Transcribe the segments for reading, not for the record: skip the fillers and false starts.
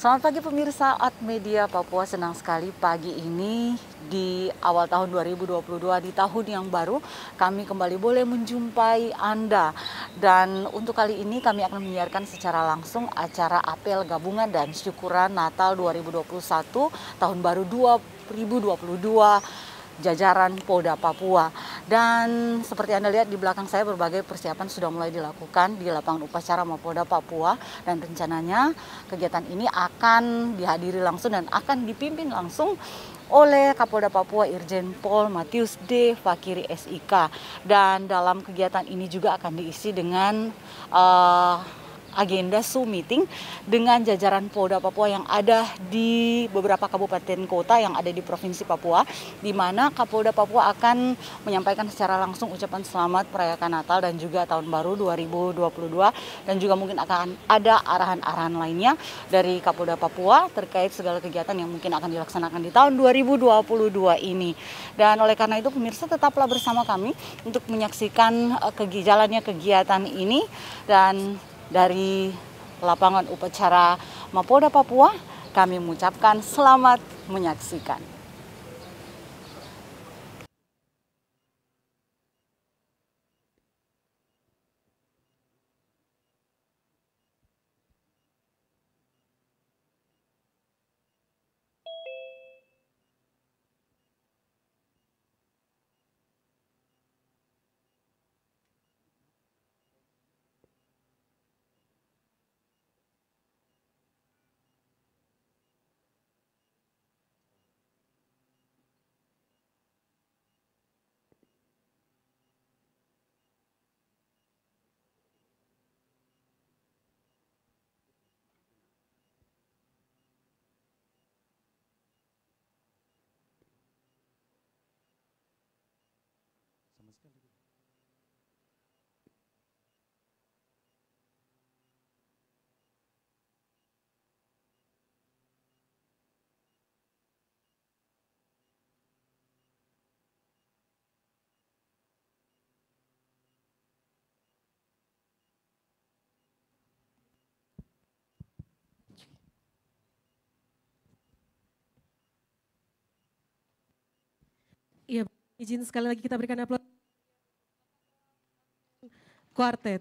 Selamat pagi pemirsa At Media Papua, senang sekali pagi ini di awal tahun 2022, di tahun yang baru kami kembali boleh menjumpai Anda. Dan untuk kali ini kami akan menyiarkan secara langsung acara apel gabungan dan syukuran Natal 2021 tahun baru 2022 jajaran Polda Papua. Dan seperti Anda lihat di belakang saya, berbagai persiapan sudah mulai dilakukan di lapangan upacara Mapolda Papua, dan rencananya kegiatan ini akan dihadiri langsung dan akan dipimpin langsung oleh Kapolda Papua Irjen Pol Matius D. Fakiri SIK. Dan dalam kegiatan ini juga akan diisi dengan agenda Zoom meeting dengan jajaran Polda Papua yang ada di beberapa kabupaten kota yang ada di Provinsi Papua, di mana Kapolda Papua akan menyampaikan secara langsung ucapan selamat merayakan Natal dan juga Tahun Baru 2022, dan juga mungkin akan ada arahan-arahan lainnya dari Kapolda Papua terkait segala kegiatan yang mungkin akan dilaksanakan di tahun 2022 ini. Dan oleh karena itu pemirsa, tetaplah bersama kami untuk menyaksikan jalannya kegiatan ini. Dan dari lapangan upacara Mapolda Papua, kami mengucapkan selamat menyaksikan. Iya, izin sekali lagi kita berikan aplaus. Kuartet.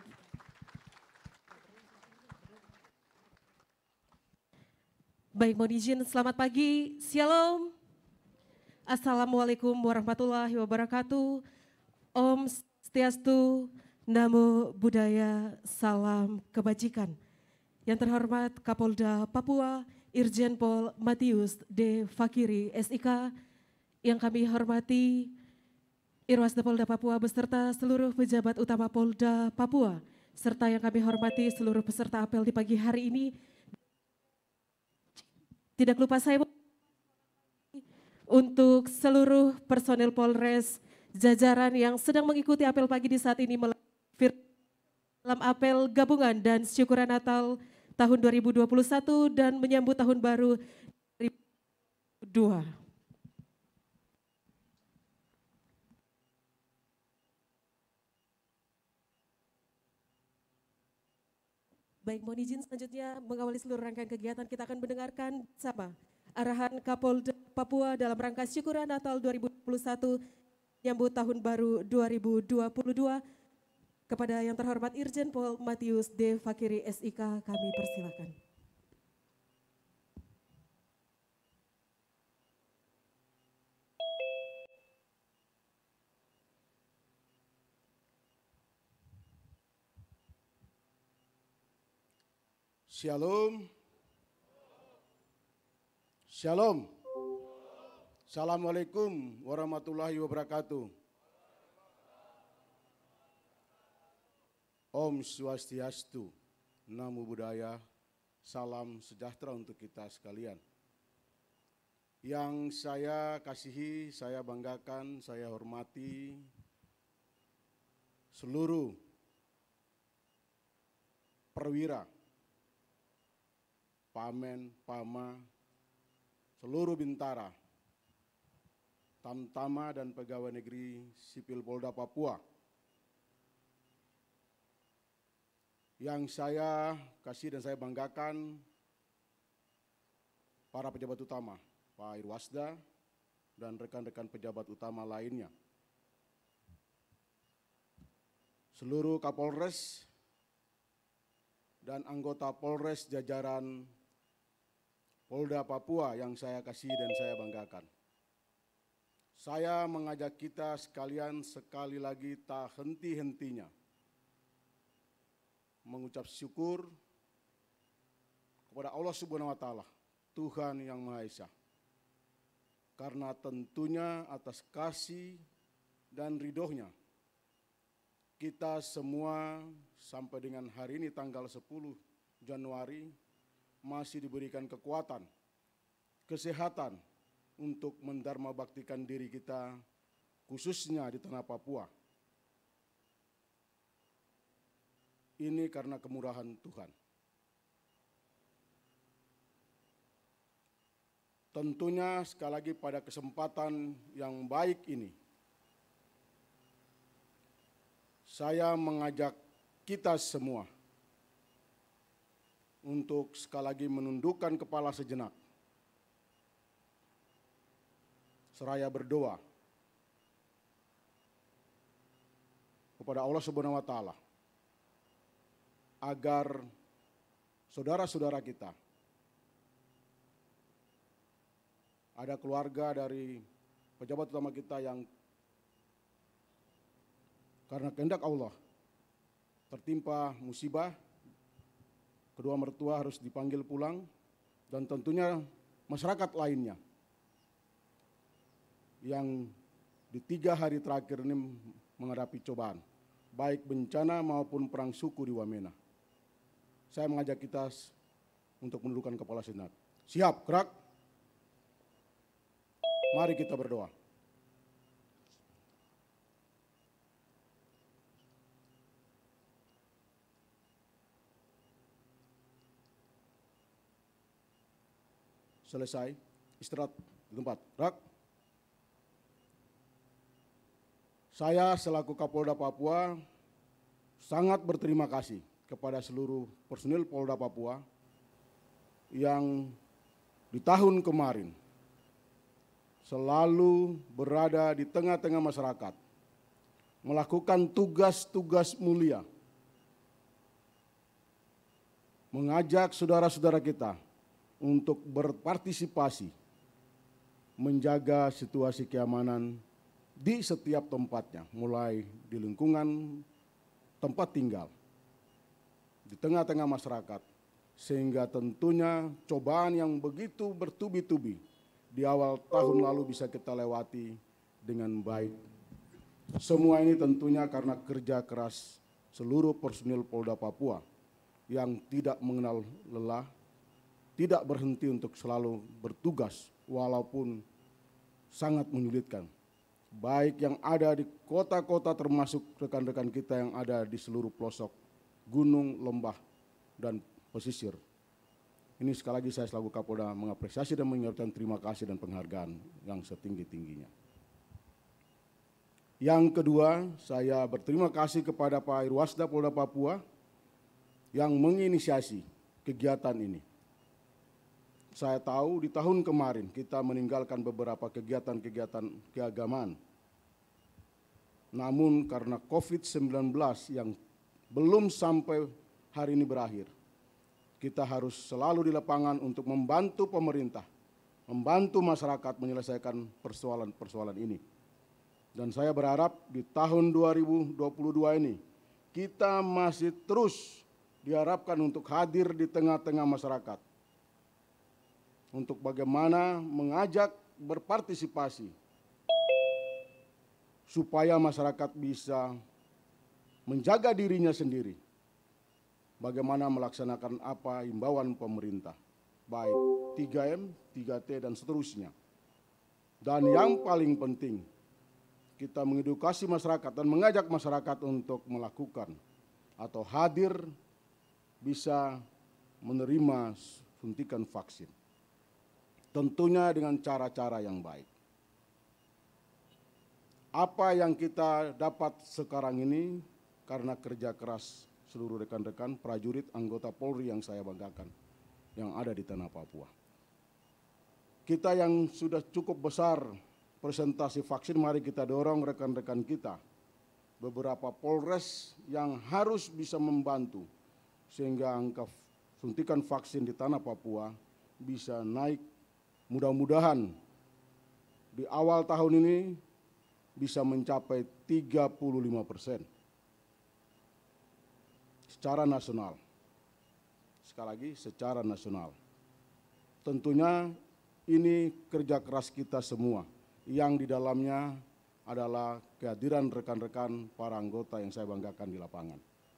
Baik, mohon izin, selamat pagi, Shalom. Assalamualaikum warahmatullahi wabarakatuh. Om Swastiastu, Namo Buddhaya, salam kebajikan. Yang terhormat Kapolda Papua, Irjen Pol Matius D. Fakiri SIK, yang kami hormati Irwasda Polda Papua beserta seluruh pejabat utama Polda Papua, serta yang kami hormati seluruh peserta apel di pagi hari ini. Tidak lupa saya untuk seluruh personil Polres jajaran yang sedang mengikuti apel pagi di saat ini dalam apel gabungan dan syukuran Natal tahun 2021 dan menyambut tahun baru 2022. Baik, mohon izin selanjutnya mengawali seluruh rangkaian kegiatan, kita akan mendengarkan sama arahan Kapolda Papua dalam rangka syukuran Natal 2021 menyambut tahun baru 2022. Kepada yang terhormat Irjen Pol Matius D. Fakiri SIK, kami persilakan. Shalom. Shalom. Assalamualaikum warahmatullahi wabarakatuh. Om Swastiastu, Namo Buddhaya, salam sejahtera untuk kita sekalian. Yang saya kasihi, saya banggakan, saya hormati seluruh perwira, pamen, pama, seluruh bintara, tamtama dan pegawai negeri sipil Polda Papua. Yang saya kasih dan saya banggakan para pejabat utama, Pak Irwasda, dan rekan-rekan pejabat utama lainnya, seluruh Kapolres dan anggota Polres jajaran Polda Papua yang saya kasihi dan saya banggakan. Saya mengajak kita sekalian sekali lagi tak henti-hentinya mengucap syukur kepada Allah Subhanahu wa Ta'ala, Tuhan Yang Maha Esa. Karena tentunya atas kasih dan ridhonya, kita semua sampai dengan hari ini tanggal 10 Januari masih diberikan kekuatan, kesehatan untuk mendharma baktikan diri kita khususnya di tanah Papua. Ini karena kemurahan Tuhan. Tentunya sekali lagi pada kesempatan yang baik ini, saya mengajak kita semua untuk sekali lagi menundukkan kepala sejenak, seraya berdoa kepada Allah Subhanahu wa Ta'ala agar saudara-saudara kita, ada keluarga dari pejabat utama kita yang karena kehendak Allah tertimpa musibah, kedua mertua harus dipanggil pulang, dan tentunya masyarakat lainnya yang di 3 hari terakhir ini menghadapi cobaan, baik bencana maupun perang suku di Wamena. Saya mengajak kita untuk menundukkan kepala sejenak. Siap, gerak. Mari kita berdoa. Selesai, istirahat di tempat. Gerak. Saya selaku Kapolda Papua sangat berterima kasih kepada seluruh personil Polda Papua yang di tahun kemarin selalu berada di tengah-tengah masyarakat, melakukan tugas-tugas mulia, mengajak saudara-saudara kita untuk berpartisipasi menjaga situasi keamanan di setiap tempatnya, mulai di lingkungan tempat tinggal, di tengah-tengah masyarakat, sehingga tentunya cobaan yang begitu bertubi-tubi di awal tahun lalu bisa kita lewati dengan baik. Semua ini tentunya karena kerja keras seluruh personil Polda Papua yang tidak mengenal lelah, tidak berhenti untuk selalu bertugas walaupun sangat menyulitkan. Baik yang ada di kota-kota termasuk rekan-rekan kita yang ada di seluruh pelosok gunung, lembah, dan pesisir. Ini sekali lagi saya selaku Kapolda mengapresiasi dan mengucapkan terima kasih dan penghargaan yang setinggi-tingginya. Yang kedua, saya berterima kasih kepada Pak Irwasda Polda Papua yang menginisiasi kegiatan ini. Saya tahu di tahun kemarin kita meninggalkan beberapa kegiatan-kegiatan keagamaan. Namun karena COVID-19 yang belum sampai hari ini berakhir, kita harus selalu di lapangan untuk membantu pemerintah, membantu masyarakat menyelesaikan persoalan-persoalan ini. Dan saya berharap di tahun 2022 ini kita masih terus diharapkan untuk hadir di tengah-tengah masyarakat, untuk bagaimana mengajak berpartisipasi supaya masyarakat bisa menjaga dirinya sendiri, bagaimana melaksanakan apa himbauan pemerintah, baik 3M, 3T, dan seterusnya. Dan yang paling penting, kita mengedukasi masyarakat dan mengajak masyarakat untuk melakukan atau hadir bisa menerima suntikan vaksin. Tentunya dengan cara-cara yang baik. Apa yang kita dapat sekarang ini karena kerja keras seluruh rekan-rekan prajurit anggota Polri yang saya banggakan yang ada di tanah Papua. kita yang sudah cukup besar presentasi vaksin, mari kita dorong rekan-rekan kita, beberapa Polres yang harus bisa membantu sehingga angka suntikan vaksin di tanah Papua bisa naik. Mudah-mudahan di awal tahun ini bisa mencapai 35% secara nasional. Sekali lagi, secara nasional. Tentunya ini kerja keras kita semua yang di dalamnya adalah kehadiran rekan-rekan para anggota yang saya banggakan di lapangan.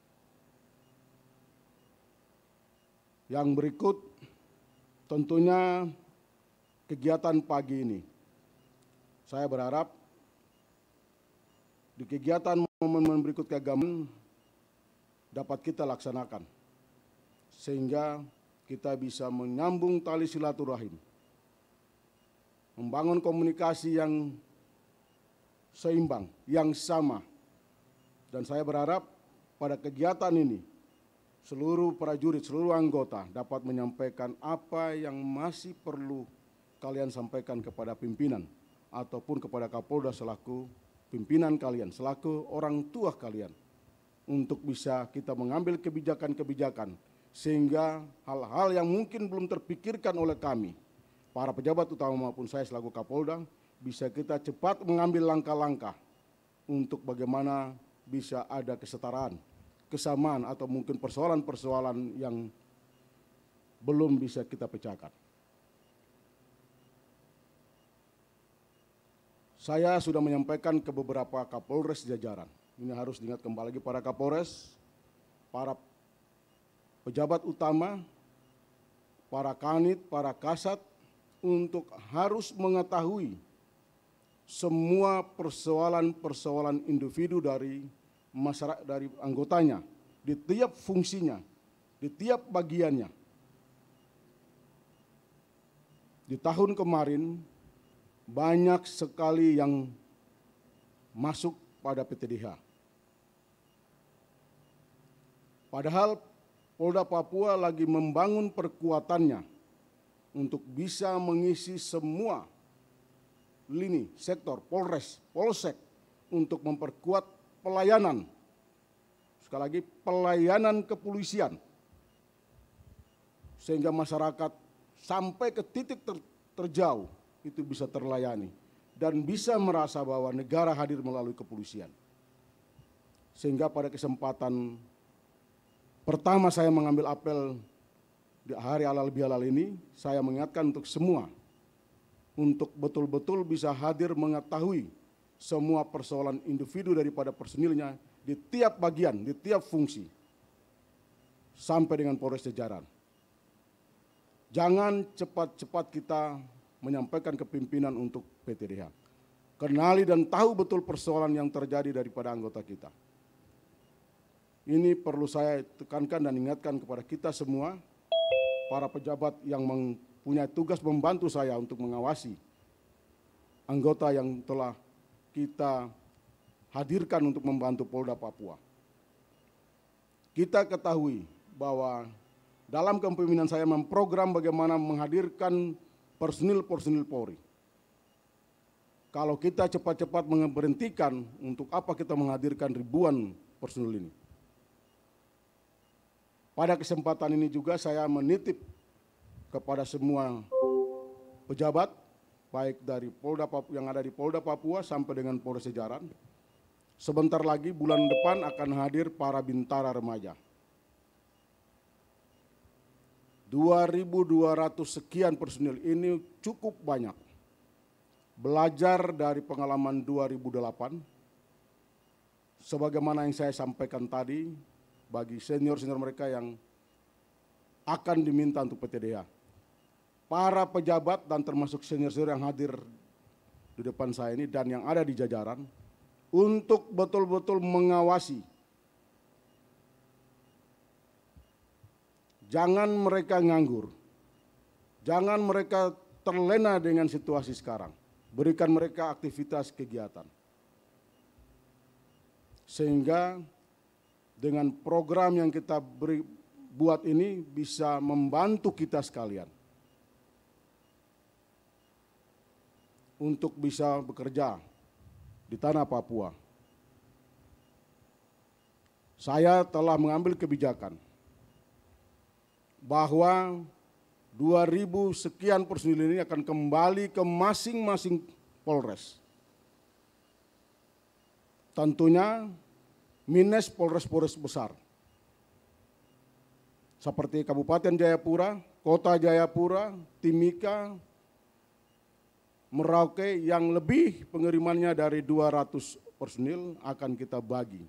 Yang berikut tentunya kegiatan pagi ini. Saya berharap di kegiatan momen berikut keagamaan dapat kita laksanakan sehingga kita bisa menyambung tali silaturahim, membangun komunikasi yang seimbang, yang sama. Dan saya berharap pada kegiatan ini seluruh prajurit, seluruh anggota dapat menyampaikan apa yang masih perlu kalian sampaikan kepada pimpinan ataupun kepada Kapolda selaku pimpinan kalian, selaku orang tua kalian, untuk bisa kita mengambil kebijakan-kebijakan sehingga hal-hal yang mungkin belum terpikirkan oleh kami, para pejabat utama maupun saya selaku Kapolda, bisa kita cepat mengambil langkah-langkah untuk bagaimana bisa ada kesetaraan, kesamaan atau mungkin persoalan-persoalan yang belum bisa kita pecahkan. Saya sudah menyampaikan ke beberapa Kapolres jajaran. Ini harus diingat kembali lagi para Kapolres, para pejabat utama, para kanit, para kasat, untuk harus mengetahui semua persoalan-persoalan individu dari masyarakat, dari anggotanya, di tiap fungsinya, di tiap bagiannya. Di tahun kemarin, banyak sekali yang masuk pada PTDH. Padahal Polda Papua lagi membangun perkuatannya untuk bisa mengisi semua lini, sektor, Polres, Polsek, untuk memperkuat pelayanan. Sekali lagi, pelayanan kepolisian. Sehingga masyarakat sampai ke titik terjauh itu bisa terlayani dan bisa merasa bahwa negara hadir melalui kepolisian. Sehingga pada kesempatan pertama saya mengambil apel di hari halal bihalal ini, saya mengingatkan untuk semua untuk betul-betul bisa hadir mengetahui semua persoalan individu daripada personilnya di tiap bagian, di tiap fungsi, sampai dengan Polres jajaran. Jangan cepat-cepat kita menyampaikan ke pimpinan untuk PTDH. Kenali dan tahu betul persoalan yang terjadi daripada anggota kita. Ini perlu saya tekankan dan ingatkan kepada kita semua, para pejabat yang mempunyai tugas membantu saya untuk mengawasi anggota yang telah kita hadirkan untuk membantu Polda Papua. Kita ketahui bahwa dalam kepemimpinan saya memprogram bagaimana menghadirkan personil-personil Polri. Kalau kita cepat-cepat memberhentikan, untuk apa kita menghadirkan ribuan personil ini? Pada kesempatan ini juga saya menitip kepada semua pejabat, baik dari Polda Papua, yang ada di Polda Papua sampai dengan Polres jajaran. Sebentar lagi bulan depan akan hadir para bintara remaja. 2.200 sekian personil ini cukup banyak. Belajar dari pengalaman 2008, sebagaimana yang saya sampaikan tadi, bagi senior-senior mereka yang akan diminta untuk PTDH. Para pejabat dan termasuk senior-senior yang hadir di depan saya ini dan yang ada di jajaran, untuk betul-betul mengawasi. Jangan mereka nganggur, jangan mereka terlena dengan situasi sekarang. Berikan mereka aktivitas kegiatan. Sehingga dengan program yang kita buat ini bisa membantu kita sekalian. untuk bisa bekerja di tanah Papua. Saya telah mengambil kebijakan bahwa 2.000 sekian personil ini akan kembali ke masing-masing Polres. Tentunya minus Polres-Polres besar. Seperti Kabupaten Jayapura, Kota Jayapura, Timika, Merauke yang lebih pengirimannya dari 200 personil akan kita bagi.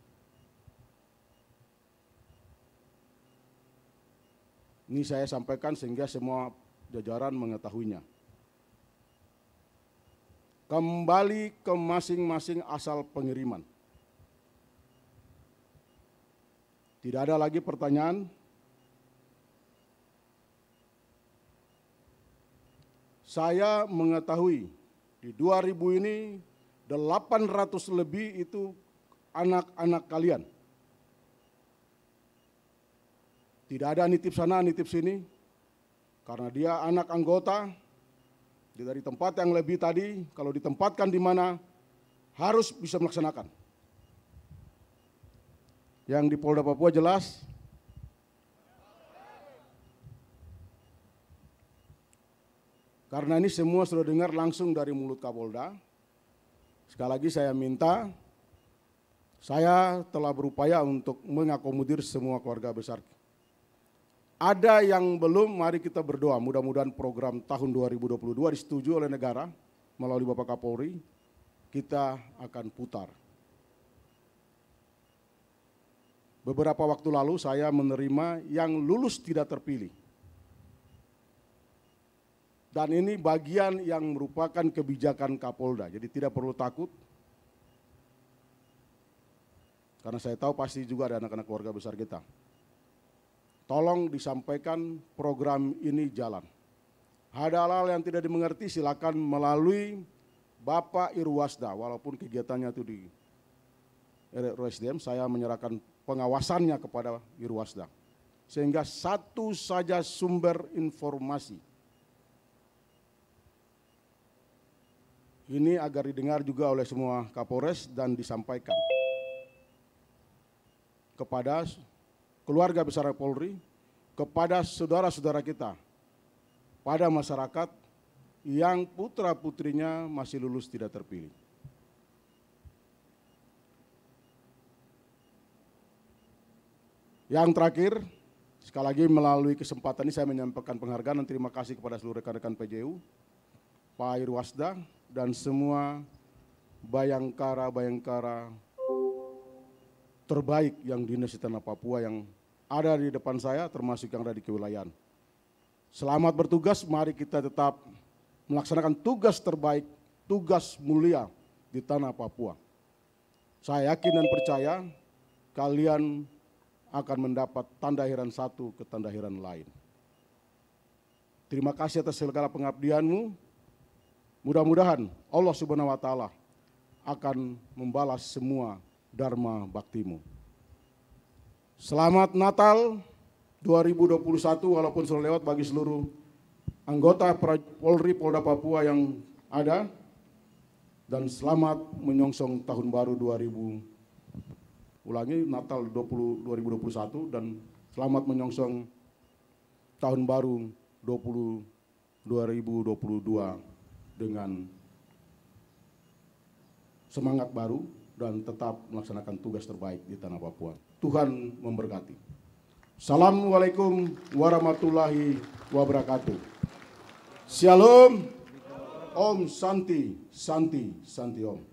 Ini saya sampaikan sehingga semua jajaran mengetahuinya. Kembali ke masing-masing asal pengiriman. Tidak ada lagi pertanyaan. Saya mengetahui di 2.000 ini 800 lebih itu anak-anak kalian. Tidak ada nitip sana, nitip sini, karena dia anak anggota dari tempat yang lebih tadi, kalau ditempatkan di mana harus bisa melaksanakan. Yang di Polda Papua jelas. Karena ini semua sudah dengar langsung dari mulut Kapolda. Sekali lagi saya minta, saya telah berupaya untuk mengakomodir semua keluarga besar. Ada yang belum, mari kita berdoa. Mudah-mudahan program tahun 2022 disetujui oleh negara melalui Bapak Kapolri, kita akan putar. Beberapa waktu lalu saya menerima yang lulus tidak terpilih. Dan ini bagian yang merupakan kebijakan Kapolda, jadi tidak perlu takut. Karena saya tahu pasti juga ada anak-anak keluarga besar kita. Tolong disampaikan program ini jalan. Ada hal-hal yang tidak dimengerti silakan melalui Bapak Irwasda, walaupun kegiatannya itu di RSDM, saya menyerahkan pengawasannya kepada Irwasda. Sehingga satu saja sumber informasi. Ini agar didengar juga oleh semua Kapolres dan disampaikan kepada keluarga besar Polri, kepada saudara-saudara kita, pada masyarakat yang putra-putrinya masih lulus tidak terpilih. Yang terakhir, sekali lagi melalui kesempatan ini saya menyampaikan penghargaan dan terima kasih kepada seluruh rekan-rekan PJU, Pak Irwasda, dan semua bayangkara terbaik yang dinas di tanah Papua yang ada di depan saya, termasuk yang ada di kewilayahan. Selamat bertugas, mari kita tetap melaksanakan tugas terbaik, tugas mulia di tanah Papua. Saya yakin dan percaya kalian akan mendapat tanda heran satu ke tanda heran lain. Terima kasih atas segala pengabdianmu. Mudah-mudahan Allah Subhanahu wa Ta'ala akan membalas semua dharma baktimu. Selamat Natal 2021 walaupun sudah lewat bagi seluruh anggota Polri Polda Papua yang ada, dan selamat menyongsong tahun baru 2021 dan selamat menyongsong tahun baru 2022 dengan semangat baru dan tetap melaksanakan tugas terbaik di tanah Papua. Tuhan memberkati. Assalamualaikum warahmatullahi wabarakatuh. Shalom. Om Santi, Santi, Santi Om.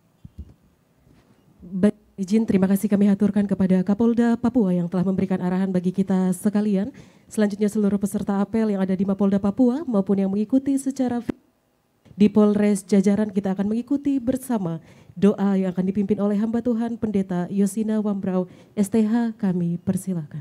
Baik, izin terima kasih kami haturkan kepada Kapolda Papua yang telah memberikan arahan bagi kita sekalian. Selanjutnya seluruh peserta apel yang ada di Mapolda Papua maupun yang mengikuti secara di Polres jajaran, kita akan mengikuti bersama doa yang akan dipimpin oleh hamba Tuhan Pendeta Yosina Wambrau STH. Kami persilakan.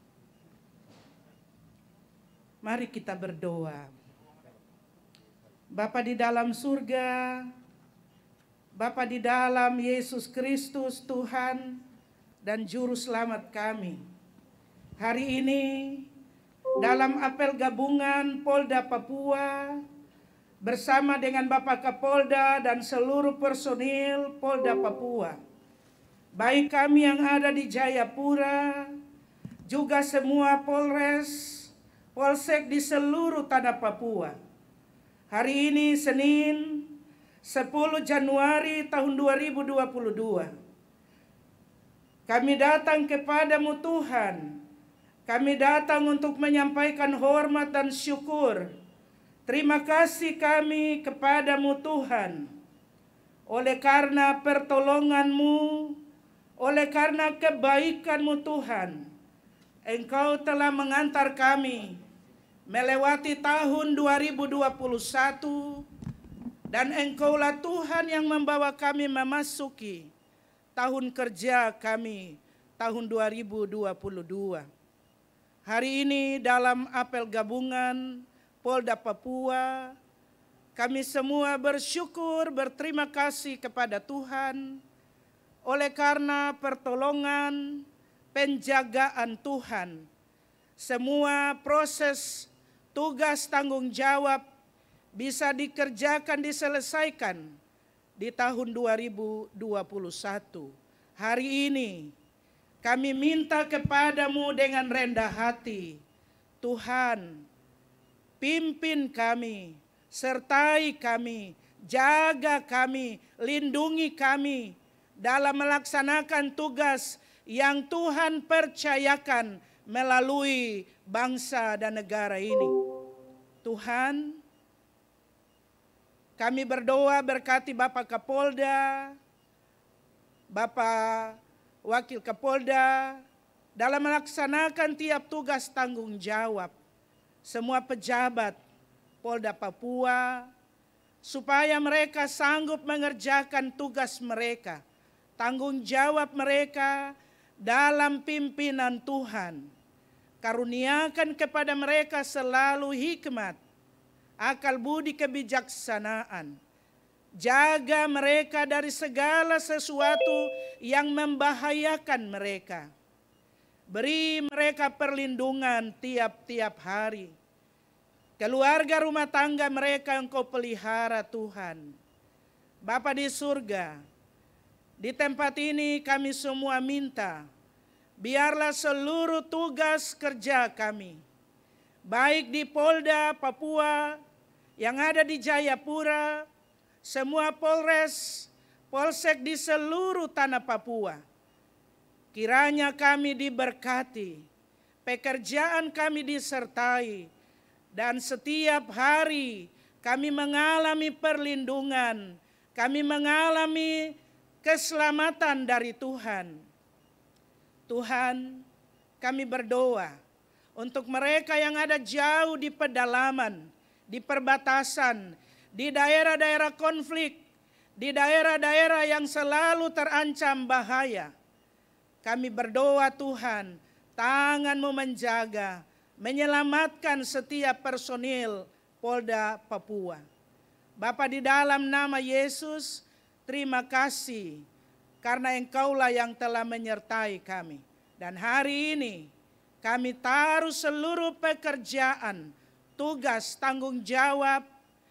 Mari kita berdoa. Bapa di dalam surga, Bapa di dalam Yesus Kristus Tuhan dan Juru Selamat kami. Hari ini dalam apel gabungan Polda Papua bersama dengan Bapak Kapolda dan seluruh personil Polda Papua, baik kami yang ada di Jayapura, juga semua Polres, Polsek di seluruh tanah Papua. Hari ini Senin 10 Januari tahun 2022. Kami datang kepadamu Tuhan. Kami datang untuk menyampaikan hormat dan syukur. Terima kasih kami kepadamu Tuhan. Oleh karena pertolongan-Mu, oleh karena kebaikan-Mu Tuhan, Engkau telah mengantar kami melewati tahun 2021, dan Engkaulah Tuhan yang membawa kami memasuki tahun kerja kami, tahun 2022. Hari ini dalam apel gabungan Polda Papua, kami semua bersyukur, berterima kasih kepada Tuhan, oleh karena pertolongan, penjagaan Tuhan. Semua proses, tugas, tanggung jawab bisa dikerjakan, diselesaikan di tahun 2021. Hari ini kami minta kepadamu dengan rendah hati, Tuhan, pimpin kami, sertai kami, jaga kami, lindungi kami dalam melaksanakan tugas yang Tuhan percayakan melalui bangsa dan negara ini. Tuhan, kami berdoa berkati Bapak Kapolda, Bapak Wakil Kapolda dalam melaksanakan tiap tugas tanggung jawab. Semua pejabat Polda Papua, supaya mereka sanggup mengerjakan tugas mereka, tanggung jawab mereka dalam pimpinan Tuhan. Karuniakan kepada mereka selalu hikmat, akal budi kebijaksanaan. Jaga mereka dari segala sesuatu yang membahayakan mereka. Beri mereka perlindungan tiap-tiap hari. Keluarga rumah tangga mereka Engkau pelihara Tuhan. Bapa di surga, di tempat ini kami semua minta, biarlah seluruh tugas kerja kami, baik di Polda Papua yang ada di Jayapura, semua Polres, Polsek di seluruh tanah Papua, kiranya kami diberkati, pekerjaan kami disertai, dan setiap hari kami mengalami perlindungan, kami mengalami keselamatan dari Tuhan. Tuhan, kami berdoa untuk mereka yang ada jauh di pedalaman, di perbatasan, di daerah-daerah konflik, di daerah-daerah yang selalu terancam bahaya. Kami berdoa Tuhan, tangan-Mu menjaga, menyelamatkan setiap personil Polda Papua. Bapa di dalam nama Yesus, terima kasih karena Engkaulah yang telah menyertai kami. Dan hari ini kami taruh seluruh pekerjaan, tugas, tanggung jawab,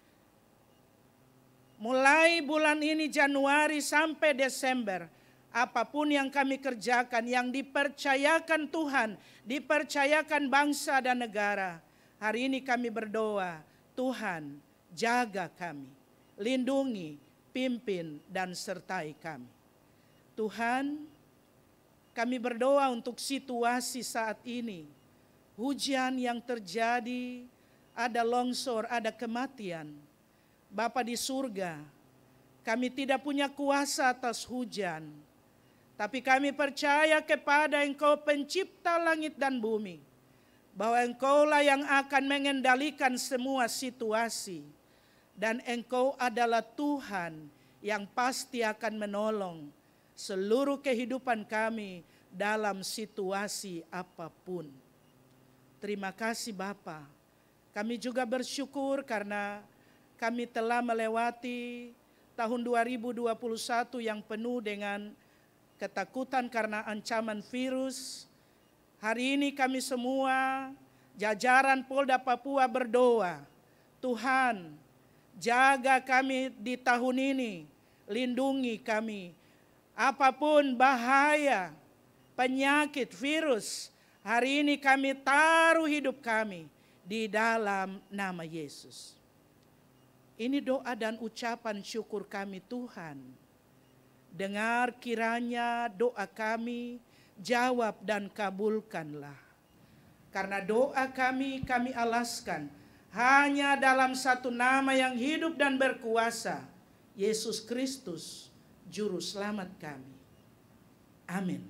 mulai bulan ini Januari sampai Desember, apapun yang kami kerjakan, yang dipercayakan Tuhan, dipercayakan bangsa dan negara. Hari ini kami berdoa, Tuhan jaga kami, lindungi, pimpin dan sertai kami. Tuhan, kami berdoa untuk situasi saat ini. Hujan yang terjadi, ada longsor, ada kematian. Bapa di surga, kami tidak punya kuasa atas hujan, tapi kami percaya kepada Engkau pencipta langit dan bumi, bahwa Engkaulah yang akan mengendalikan semua situasi, dan Engkau adalah Tuhan yang pasti akan menolong seluruh kehidupan kami dalam situasi apapun. Terima kasih Bapa. Kami juga bersyukur karena kami telah melewati tahun 2021 yang penuh dengan ketakutan karena ancaman virus. Hari ini kami semua, jajaran Polda Papua berdoa, Tuhan jaga kami di tahun ini, lindungi kami. Apapun bahaya, penyakit, virus, hari ini kami taruh hidup kami di dalam nama Yesus. Ini doa dan ucapan syukur kami Tuhan. Dengar kiranya doa kami, jawab dan kabulkanlah. Karena doa kami alaskan hanya dalam satu nama yang hidup dan berkuasa, Yesus Kristus, Juru Selamat kami. Amin.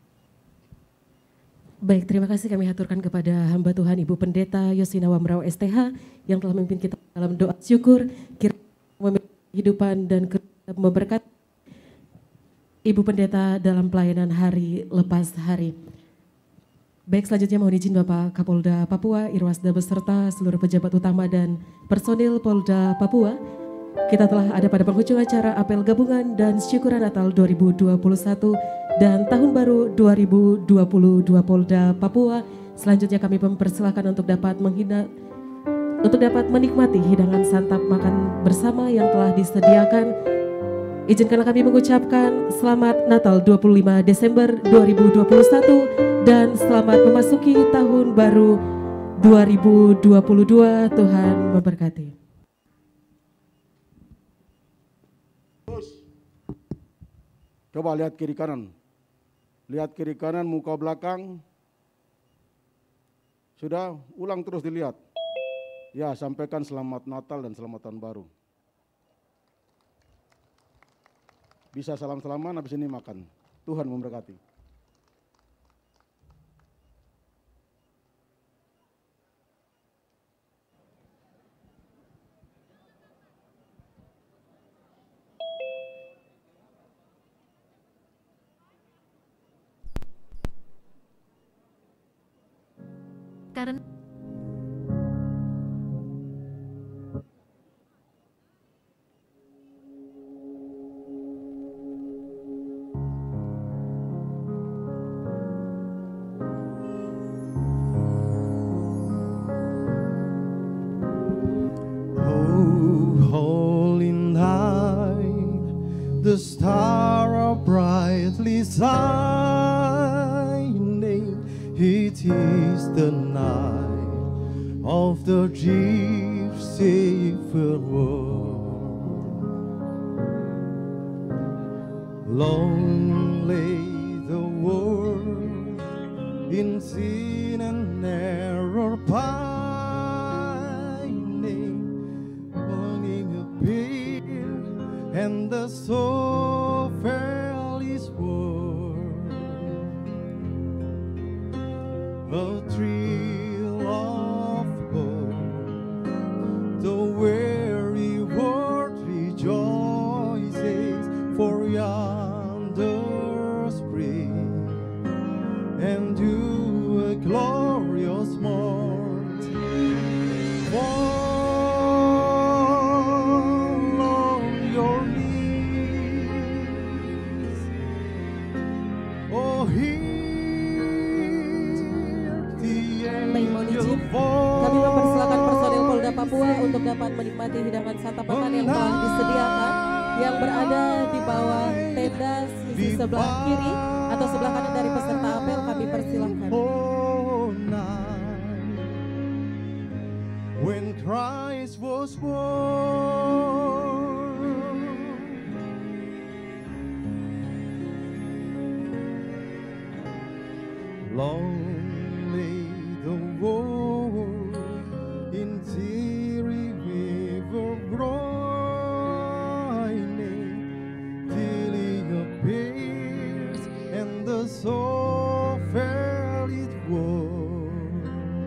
Baik, terima kasih kami haturkan kepada hamba Tuhan Ibu Pendeta Yosina Wamrau STH yang telah memimpin kita dalam doa syukur, kiranya memiliki kehidupan dan memberkati Ibu Pendeta dalam pelayanan hari lepas hari. Baik, selanjutnya mohon izin Bapak Kapolda Papua, Irwasda beserta seluruh pejabat utama dan personil Polda Papua. Kita telah ada pada penghujung acara apel gabungan dan syukuran Natal 2021 dan Tahun Baru 2022 Polda Papua. Selanjutnya kami mempersilahkan untuk dapat menikmati hidangan santap makan bersama yang telah disediakan. Izinkanlah kami mengucapkan selamat Natal 25 Desember 2021 dan selamat memasuki Tahun Baru 2022. Tuhan memberkati. Coba lihat kiri kanan. Lihat kiri kanan, muka belakang. Sudah, ulang terus dilihat. Ya, sampaikan selamat Natal dan selamat Tahun Baru. Bisa salam-salaman, habis ini makan. Tuhan memberkati. Karena the star of brightly shining, it is the night of the gypsy world. Long lay the world in sin and error pining, longing appeared, and the soul fell his word. A thrill of hope, the weary world rejoices, for yonder spring and do a glorious morn. Fall on your knees, oh hear the Baik, mohon angel izin, kami mempersilakan personil Polda Papua untuk dapat menikmati hidangan santap makan yang telah disediakan, yang berada di bawah tenda sisi sebelah kiri atau sebelah kanan dari peserta apel. Kami persilahkan. Oh, night when Christ was born, long lay the world in teary river groaning, till he appears and the soul fell it was.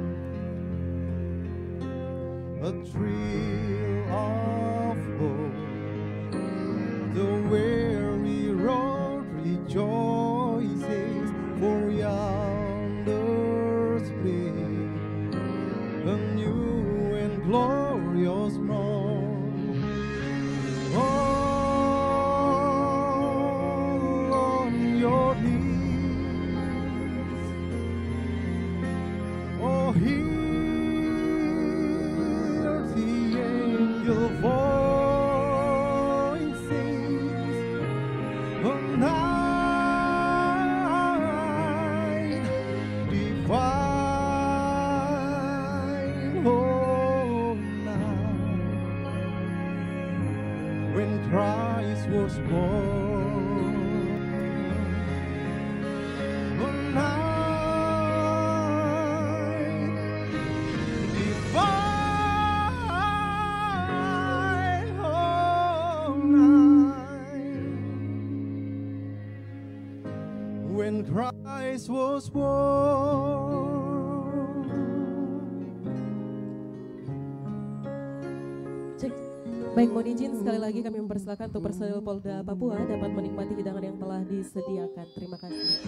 A thrill of hope, the weary road rejoices, for yonder spring a new and glorious morn. Christ was born. One night divine, oh night, when Christ was born. Cek. Baik, mohon izin sekali lagi kami mempersilakan untuk personil Polda Papua dapat menikmati hidangan yang telah disediakan. Terima kasih.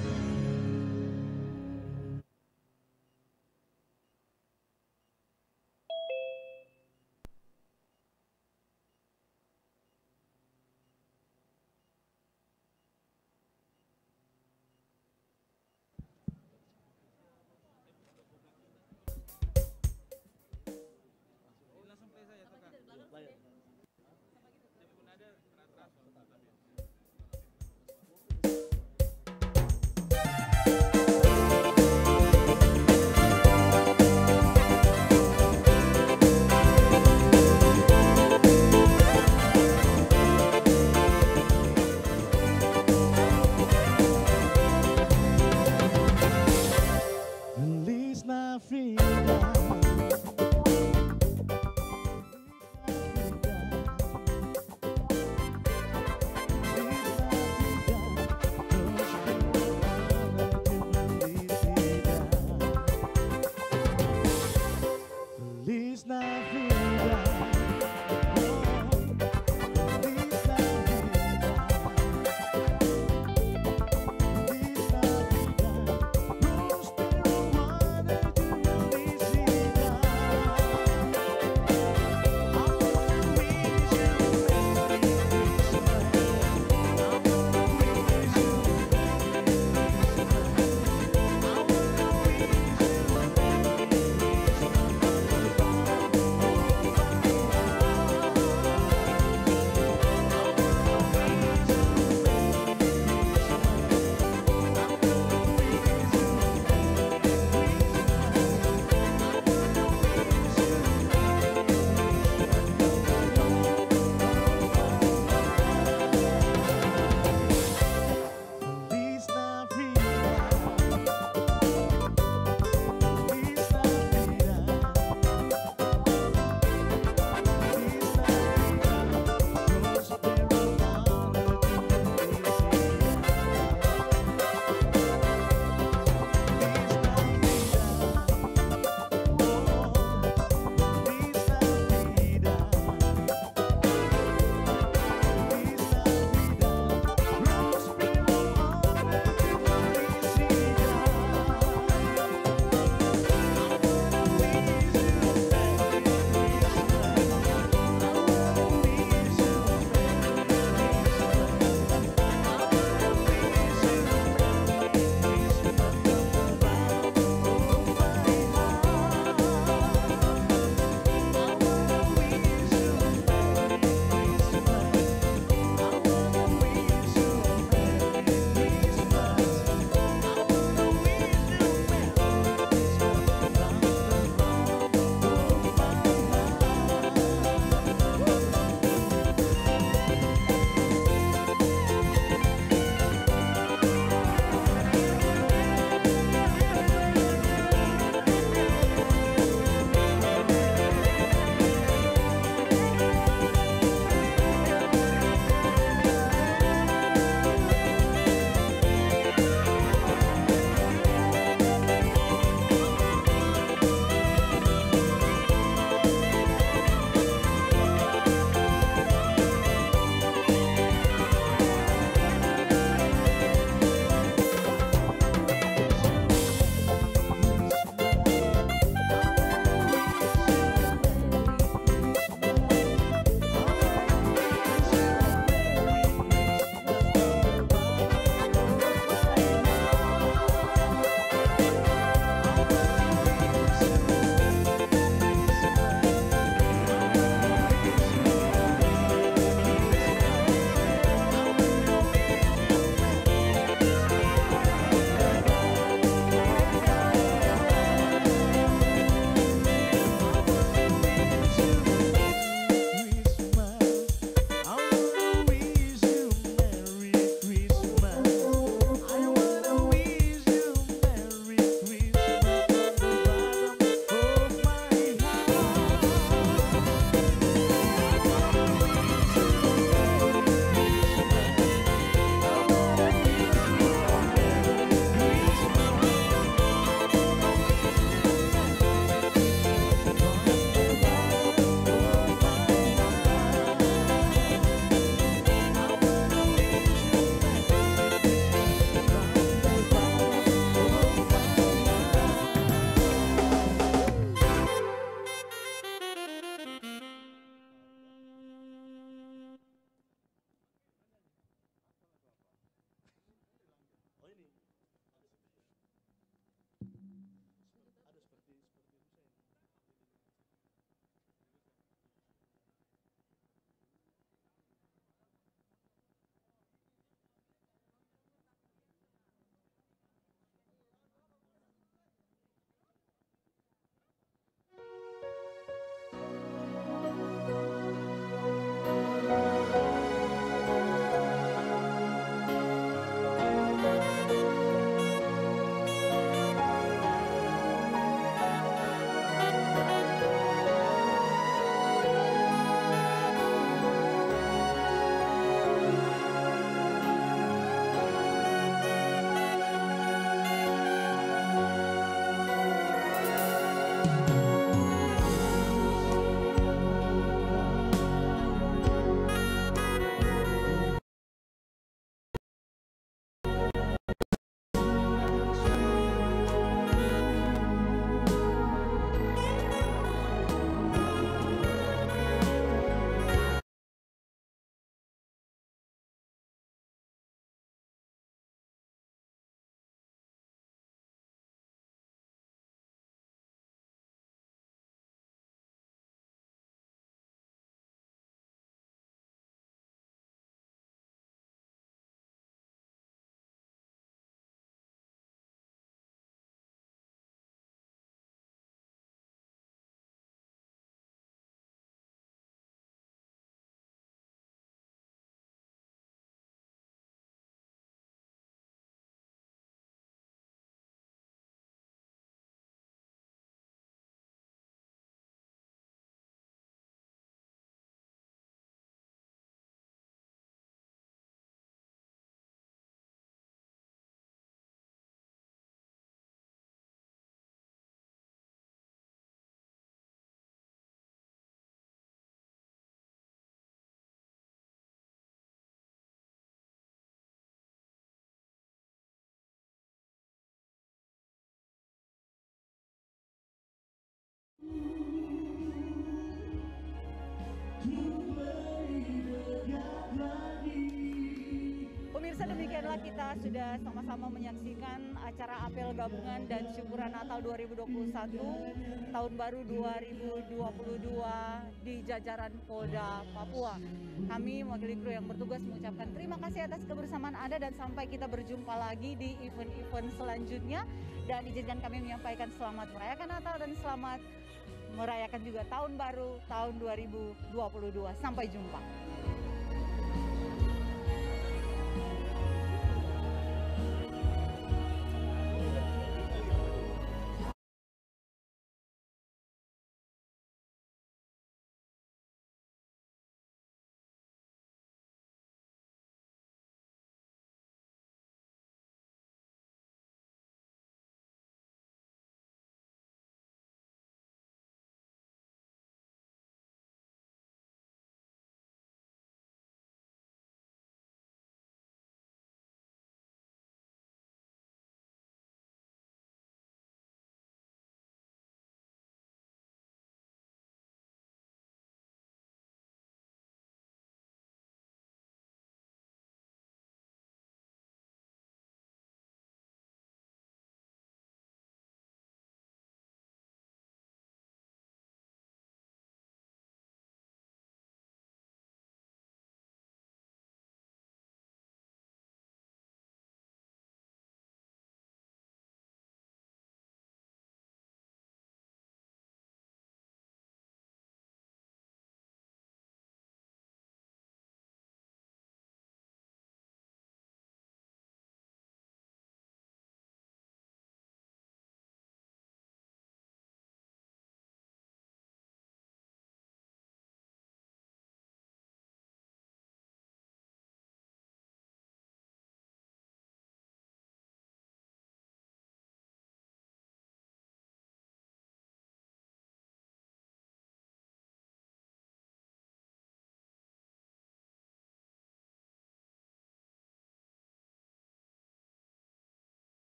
Feliz Navidad. Feliz Navidad. Pemirsa, demikianlah kita sudah sama-sama menyaksikan acara apel gabungan dan syukuran Natal 2021 tahun baru 2022 di jajaran Polda Papua. Kami mewakili kru yang bertugas mengucapkan terima kasih atas kebersamaan Anda dan sampai kita berjumpa lagi di event-event selanjutnya, dan izinkan kami menyampaikan selamat merayakan Natal dan selamat merayakan juga tahun baru tahun 2022. Sampai jumpa.